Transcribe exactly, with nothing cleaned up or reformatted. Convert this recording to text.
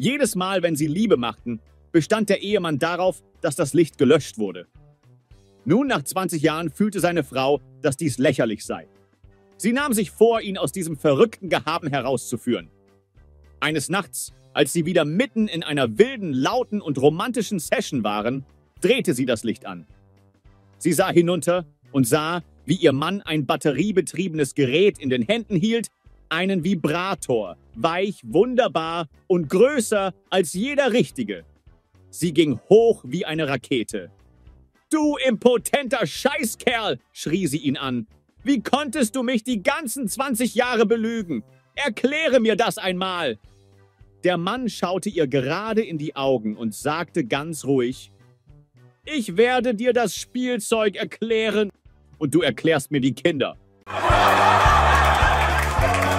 Jedes Mal, wenn sie Liebe machten, bestand der Ehemann darauf, dass das Licht gelöscht wurde. Nun, nach zwanzig Jahren, fühlte seine Frau, dass dies lächerlich sei. Sie nahm sich vor, ihn aus diesem verrückten Gehaben herauszuführen. Eines Nachts, als sie wieder mitten in einer wilden, lauten und romantischen Session waren, drehte sie das Licht an. Sie sah hinunter und sah, wie ihr Mann ein batteriebetriebenes Gerät in den Händen hielt, einen Vibrator, weich, wunderbar und größer als jeder richtige. Sie ging hoch wie eine Rakete. »Du impotenter Scheißkerl«, schrie sie ihn an. »Wie konntest du mich die ganzen zwanzig Jahre belügen? Erkläre mir das einmal!« Der Mann schaute ihr gerade in die Augen und sagte ganz ruhig, »Ich werde dir das Spielzeug erklären und du erklärst mir die Kinder.«